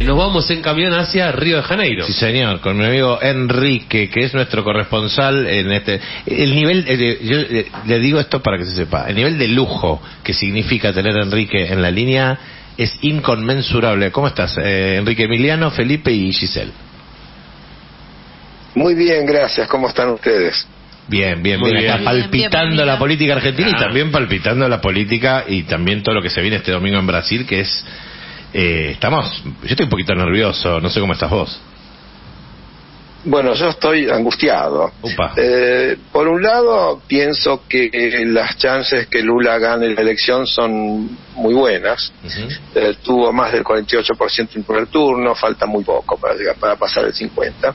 nos vamos en camión hacia Río de Janeiro. Sí, señor, con mi amigo Enrique, que es nuestro corresponsal en este... El nivel, yo le digo esto para que se sepa, el nivel de lujo que significa tener a Enrique en la línea es inconmensurable. ¿Cómo estás, Enrique? Emiliano, Felipe y Giselle. Muy bien, gracias. ¿Cómo están ustedes? Bien, bien, Muy bien. bien. Acá palpitando bien, la política argentina y Claro. también palpitando la política y también todo lo que se viene este domingo en Brasil, que es... yo estoy un poquito nervioso, no sé cómo estás vos. Bueno, yo estoy angustiado. Upa. Por un lado, pienso que las chances que Lula gane la elección son muy buenas. Uh-huh. Tuvo más del 48% en el primer turno, falta muy poco para pasar el 50%.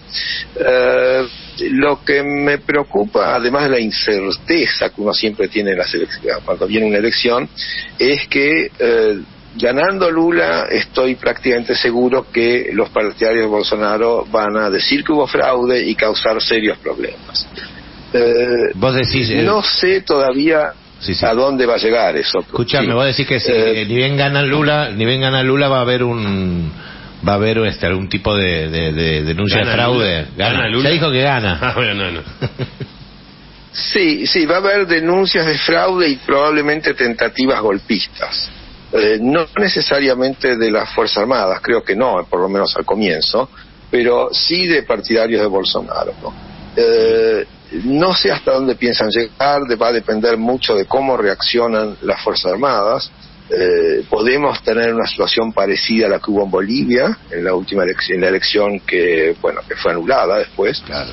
Lo que me preocupa, además de la incerteza que uno siempre tiene en las elecciones, cuando viene una elección, es que ganando Lula, estoy prácticamente seguro que los partidarios de Bolsonaro van a decir que hubo fraude y causar serios problemas. Vos decís... no sé todavía Sí, sí. a dónde va a llegar eso. Escuchame, Sí. vos decís que si ni bien gana Lula va a haber algún tipo de denuncia de ¿Gana fraude. Lula? ¿Gana Lula? Ya dijo que gana. Ah, bueno, no. Sí, va a haber denuncias de fraude y probablemente tentativas golpistas. No necesariamente de las Fuerzas Armadas, creo que no, por lo menos al comienzo, pero sí de partidarios de Bolsonaro, ¿no? No sé hasta dónde piensan llegar, va a depender mucho de cómo reaccionan las Fuerzas Armadas. Podemos tener una situación parecida a la que hubo en Bolivia en la última elección, la elección que fue anulada después. Claro.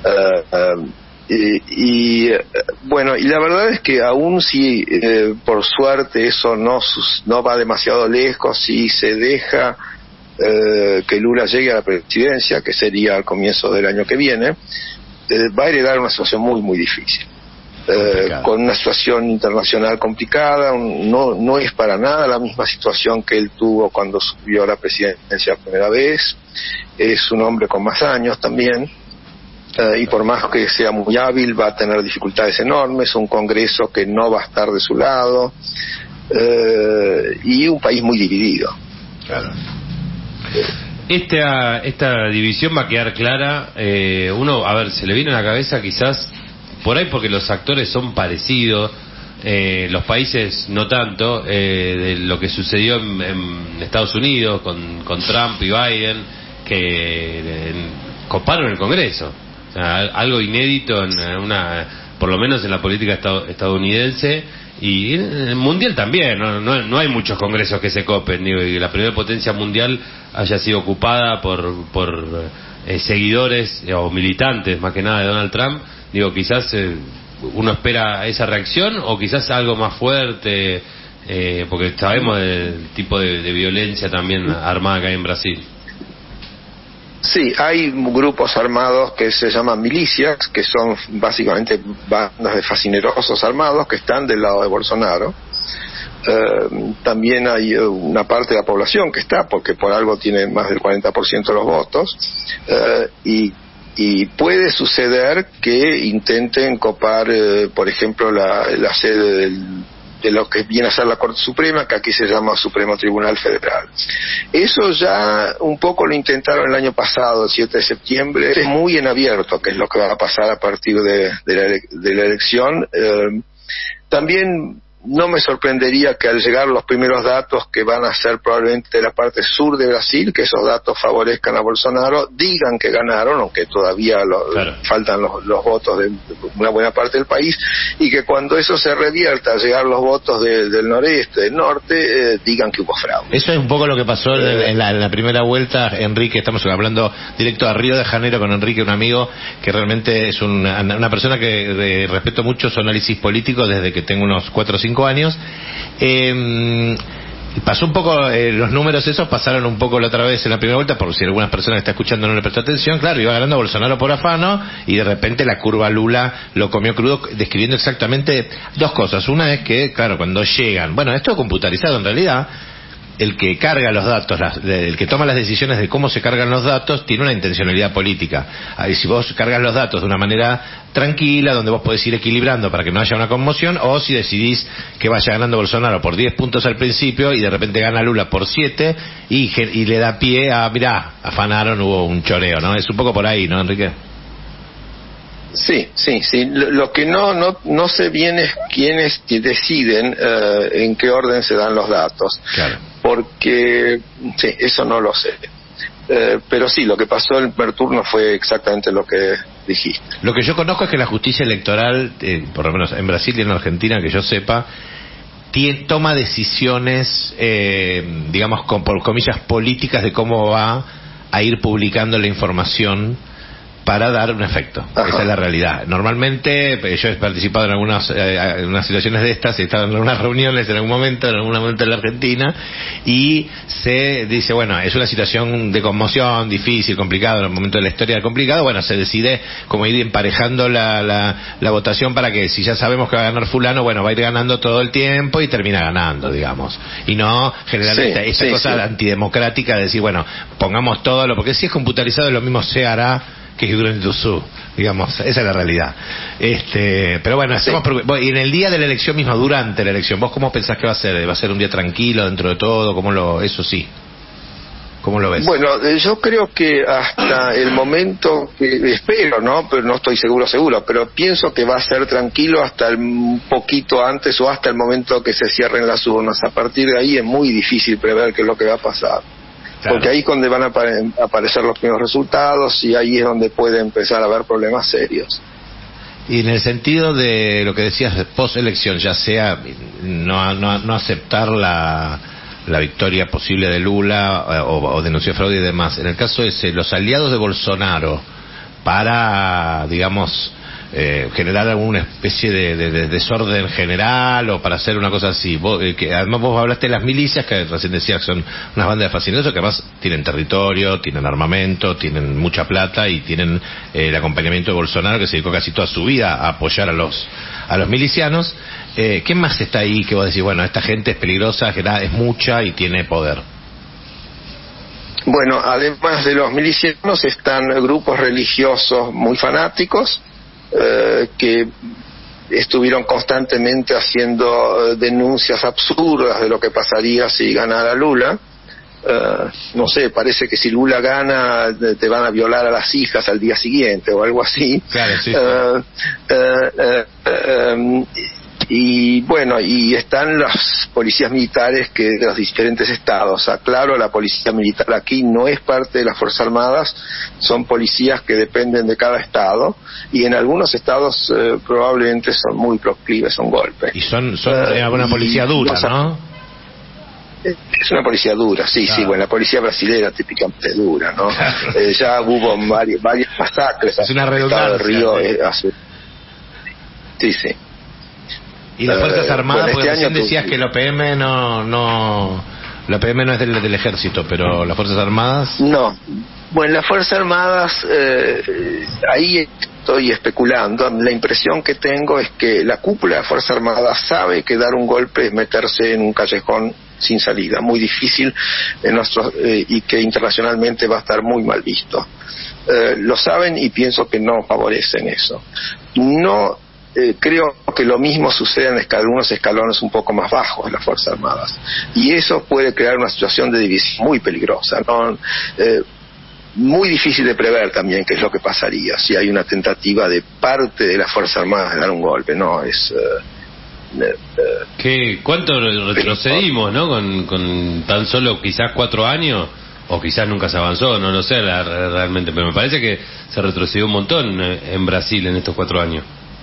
Y la verdad es que aún si por suerte eso no va demasiado lejos, si se deja que Lula llegue a la presidencia, que sería al comienzo del año que viene, va a heredar una situación muy muy difícil, con una situación internacional complicada. No es para nada la misma situación que él tuvo cuando subió a la presidencia la primera vez. Es un hombre con más años también. Y por más que sea muy hábil, va a tener dificultades enormes, un Congreso que no va a estar de su lado, y un país muy dividido. Claro. Esta división va a quedar clara. Se le viene a la cabeza quizás, por ahí porque los actores son parecidos, los países no tanto, de lo que sucedió en Estados Unidos con Trump y Biden, que coparon el Congreso. O sea, algo inédito por lo menos en la política estadounidense y en el mundial también. No hay muchos congresos que se copen, digo, y la primera potencia mundial haya sido ocupada por seguidores o militantes más que nada de Donald Trump. Digo, quizás uno espera esa reacción o quizás algo más fuerte, porque sabemos del tipo de violencia también armada que hay en Brasil. Sí, hay grupos armados que se llaman milicias, que son básicamente bandas de fascinerosos armados que están del lado de Bolsonaro. También hay una parte de la población que está, porque por algo tiene más del 40% de los votos, y puede suceder que intenten copar, por ejemplo, la sede de lo que viene a ser la Corte Suprema, que aquí se llama Supremo Tribunal Federal. Eso ya un poco lo intentaron el año pasado, el 7 de septiembre. Es muy en abierto qué es lo que va a pasar a partir de la elección. También no me sorprendería que al llegar los primeros datos, que van a ser probablemente de la parte sur de Brasil, que esos datos favorezcan a Bolsonaro, digan que ganaron, aunque todavía faltan los votos de una buena parte del país, y que cuando eso se revierta, al llegar los votos del noreste, del norte, digan que hubo fraude. Eso es un poco lo que pasó en la primera vuelta, Enrique. Estamos hablando directo a Río de Janeiro con Enrique, un amigo que realmente es una persona que respeto mucho su análisis político desde que tengo unos 4 o 5 años. Pasó un poco, los números esos pasaron un poco la otra vez en la primera vuelta, por si algunas personas que está escuchando no le prestó atención. Claro, iba ganando Bolsonaro por afano y de repente la curva Lula lo comió crudo, describiendo exactamente dos cosas. Una es que, claro, cuando llegan, bueno, esto es computarizado en realidad, el que carga los datos, el que toma las decisiones de cómo se cargan los datos, tiene una intencionalidad política. Si vos cargas los datos de una manera tranquila, donde vos podés ir equilibrando para que no haya una conmoción, o si decidís que vaya ganando Bolsonaro por 10 puntos al principio y de repente gana Lula por 7 y le da pie a, mirá, afanaron, hubo un choreo, ¿no? Es un poco por ahí, ¿no, Enrique? Sí. Lo que no sé bien es quiénes deciden en qué orden se dan los datos. Claro. Porque, sí, eso no lo sé. Pero sí, lo que pasó en el primer turno fue exactamente lo que dijiste. Lo que yo conozco es que la justicia electoral, por lo menos en Brasil y en Argentina, que yo sepa, toma decisiones, digamos, por comillas, políticas de cómo va a ir publicando la información para dar un efecto. Ajá. Esa es la realidad. Normalmente, yo he participado en algunas situaciones de estas, he estado en algunas reuniones en algún momento en la Argentina, y se dice, bueno, es una situación de conmoción, difícil, complicado, en el momento de la historia complicado, bueno, se decide como ir emparejando la votación para que, si ya sabemos que va a ganar fulano, bueno, va a ir ganando todo el tiempo y termina ganando, digamos. Y no generar esta cosa antidemocrática de decir, bueno, pongamos todo porque si es computarizado lo mismo se hará que Rio Grande do Sul, digamos, esa es la realidad. Pero bueno, y en el día de la elección misma, durante la elección, ¿vos cómo pensás que va a ser? ¿Va a ser un día tranquilo dentro de todo? ¿Cómo lo ves? Bueno, yo creo que hasta el momento que espero, ¿no? Pero no estoy seguro, pero pienso que va a ser tranquilo hasta un poquito antes o hasta el momento que se cierren las urnas. A partir de ahí es muy difícil prever qué es lo que va a pasar. Claro. Porque ahí es donde van a aparecer los primeros resultados y ahí es donde puede empezar a haber problemas serios. Y en el sentido de lo que decías post-elección, ya sea no aceptar la victoria posible de Lula o denunciar fraude y demás, en el caso ese, los aliados de Bolsonaro para, digamos, generar alguna especie de desorden general o para hacer una cosa así, que además vos hablaste de las milicias, que recién decías que son unas bandas de fascinerosos que además tienen territorio, tienen armamento, tienen mucha plata y tienen el acompañamiento de Bolsonaro, que se dedicó casi toda su vida a apoyar a los milicianos. ¿Qué más está ahí que vos decís, bueno, esta gente es peligrosa, es mucha y tiene poder? Bueno, además de los milicianos están grupos religiosos muy fanáticos que estuvieron constantemente haciendo denuncias absurdas de lo que pasaría si ganara Lula. No sé, parece que si Lula gana te van a violar a las hijas al día siguiente o algo así. Claro, sí. Y bueno, y están las policías militares de los diferentes estados. Aclaro, la policía militar aquí no es parte de las Fuerzas Armadas, son policías que dependen de cada estado, y en algunos estados probablemente son muy proclives a un golpe. Y son una policía dura, ¿no? Es una policía dura, sí, claro. Sí, bueno, la policía brasilera típicamente dura, ¿no? Claro. Ya hubo varias masacres. Es una redundancia. Río, sí. Y las Fuerzas Armadas, porque recién decías que la PM no es del ejército, pero las Fuerzas Armadas... No, bueno, las Fuerzas Armadas, ahí estoy especulando, la impresión que tengo es que la cúpula de las Fuerzas Armadas sabe que dar un golpe es meterse en un callejón sin salida, muy difícil y que internacionalmente va a estar muy mal visto. Lo saben y pienso que no favorecen eso. Creo que lo mismo sucede en algunos escalones un poco más bajos de las Fuerzas Armadas, y eso puede crear una situación de división muy peligrosa, ¿no? Muy difícil de prever también qué es lo que pasaría si hay una tentativa de parte de las Fuerzas Armadas de dar un golpe, ¿no? ¿Cuánto retrocedimos, no? Con tan solo quizás 4 años, o quizás nunca se avanzó, no lo sé realmente, pero me parece que se retrocedió un montón en Brasil en estos 4 años.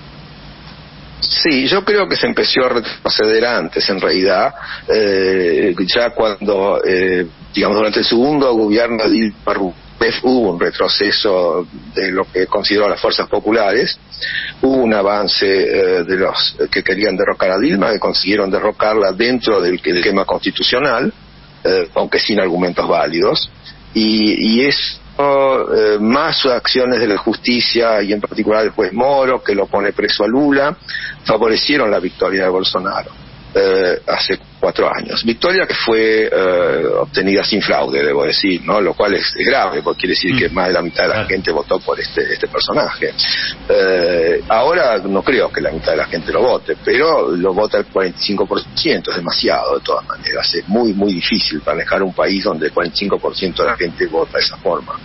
Sí, yo creo que se empezó a retroceder antes, en realidad, ya cuando, digamos, durante el segundo gobierno de Dilma Rousseff hubo un retroceso de lo que consideró las fuerzas populares, hubo un avance de los que querían derrocar a Dilma, que consiguieron derrocarla dentro del esquema constitucional, aunque sin argumentos válidos, y es más acciones de la justicia y en particular el juez Moro, que lo pone preso a Lula, favorecieron la victoria de Bolsonaro. Hace 4 años. Victoria que fue obtenida sin fraude, debo decir, ¿no? Lo cual es grave, porque quiere decir que más de la mitad de la gente votó por este personaje. Ahora no creo que la mitad de la gente lo vote, pero lo vota el 45%, es demasiado de todas maneras. Es muy, muy difícil manejar un país donde el 45% de la gente vota de esa forma.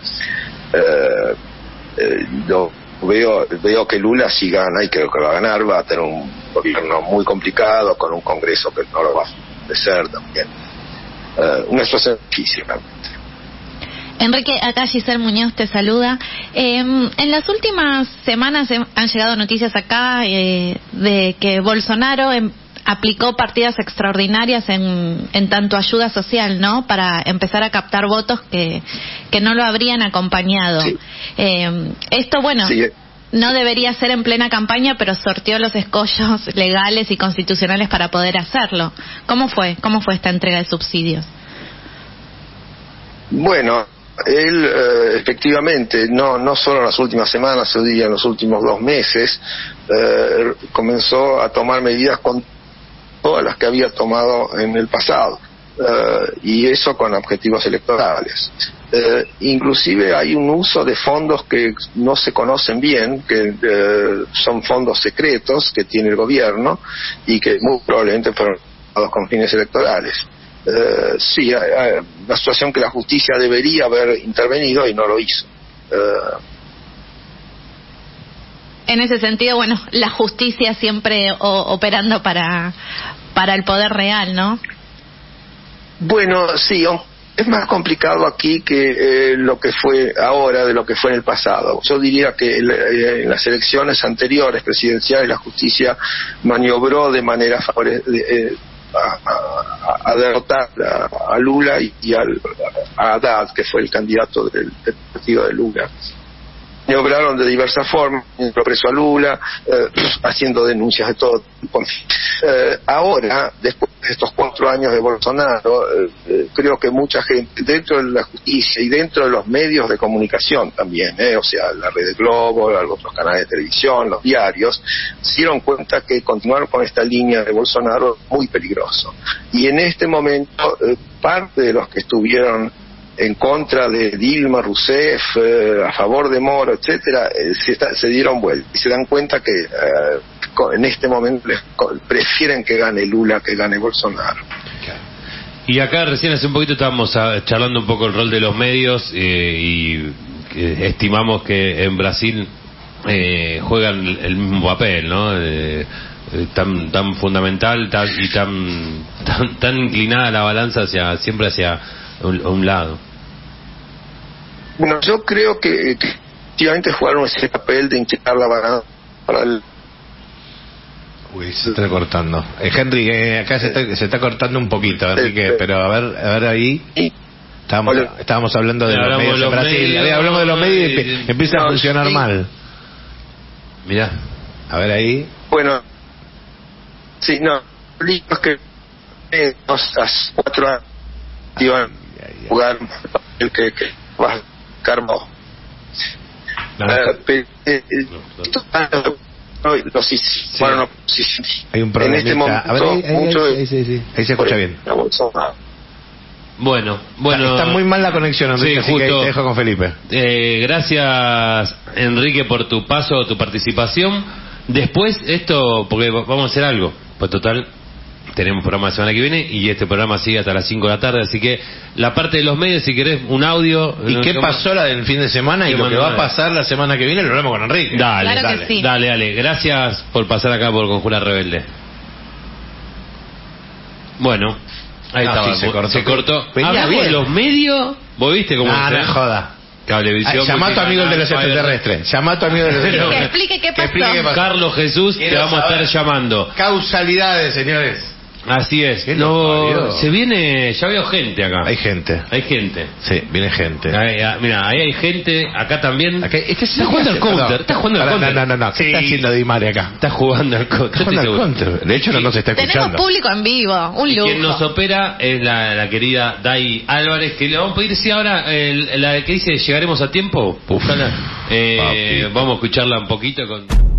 Veo que Lula si gana, y creo que va a ganar, va a tener un gobierno muy complicado, con un Congreso que no lo va a favorecer también. Una situación difícil realmente. Enrique, acá Giselle Muñoz te saluda. En las últimas semanas han llegado noticias acá de que Bolsonaro aplicó partidas extraordinarias en tanto ayuda social, ¿no? Para empezar a captar votos que no lo habrían acompañado. Sí. Esto, bueno, sí. No debería ser en plena campaña, pero sorteó los escollos legales y constitucionales para poder hacerlo. ¿Cómo fue esta entrega de subsidios? Bueno, él efectivamente, no solo en las últimas semanas, yo diría en los últimos 2 meses, comenzó a tomar medidas con todas las que había tomado en el pasado, y eso con objetivos electorales. Inclusive hay un uso de fondos que no se conocen bien, que son fondos secretos que tiene el gobierno y que muy probablemente fueron usados con fines electorales. Sí, una situación que la justicia debería haber intervenido y no lo hizo. En ese sentido, bueno, la justicia siempre operando para el poder real, ¿no? Bueno, sí, es más complicado aquí que lo que fue ahora de lo que fue en el pasado. Yo diría que en las elecciones anteriores presidenciales la justicia maniobró de manera a derrotar a Lula y a Haddad, que fue el candidato del partido de Lula. Maniobraron de diversas formas, preso a Lula, haciendo denuncias de todo tipo. Ahora, después de estos 4 años de Bolsonaro, creo que mucha gente dentro de la justicia y dentro de los medios de comunicación también, o sea, la Red de Globo, otros canales de televisión, los diarios, se dieron cuenta que continuar con esta línea de Bolsonaro es muy peligroso. Y en este momento, parte de los que estuvieron en contra de Dilma Rousseff, a favor de Moro, etcétera, se dieron vuelta y se dan cuenta que en este momento prefieren que gane Lula que gane Bolsonaro. Y acá recién hace un poquito estábamos charlando un poco el rol de los medios, y estimamos que en Brasil juegan el mismo papel, ¿no? Tan fundamental y tan inclinada la balanza siempre hacia un lado. Bueno, yo creo que efectivamente jugaron ese papel de inclinar la balanza para el... Uy, se está cortando. Henry, acá se está cortando un poquito, Enrique, pero a ver ahí. Estábamos hablando de los medios en Brasil. Hablamos de los medios y empieza a funcionar mal. Mirá, a ver ahí. Bueno, sí, no, es que las 4 años iban a jugar el que va a Carmo. Hay un problema. En este momento, ahí se escucha bien. Bueno. Está muy mal la conexión, Enrique, sí, así justo, que te dejo con Felipe. Gracias, Enrique, por tu paso, tu participación. Después, porque vamos a hacer algo. Pues total, tenemos programa la semana que viene y este programa sigue hasta las 5 de la tarde, así que la parte de los medios, si querés un audio. ¿Y qué pasó la del fin de semana y lo que va a pasar la semana que viene? Lo hablamos con Enrique. Dale. Gracias por pasar acá por Conjura Rebelde. Bueno, ahí estaba. Sí, se cortó. Hablamos de los medios. ¿Vos viste cómo? No joda. Cablevisión. Llamá a tu amigo el de los extraterrestres. Llamá a tu amigo de los extraterrestres. Que explique qué pasó. Carlos Jesús te vamos a estar llamando. Causalidades, señores. Así es. Se viene, ya veo gente acá. Hay gente. Sí, viene gente. Mira, ahí hay gente, acá también. Está jugando al counter. No. ¿Qué está haciendo Di María acá? Está jugando al counter. De hecho, no se está escuchando. Tenemos público en vivo, un lujo. Quien nos opera es la querida Dai Álvarez, que le vamos a pedir si ahora la que dice llegaremos a tiempo. Vamos a escucharla un poquito con...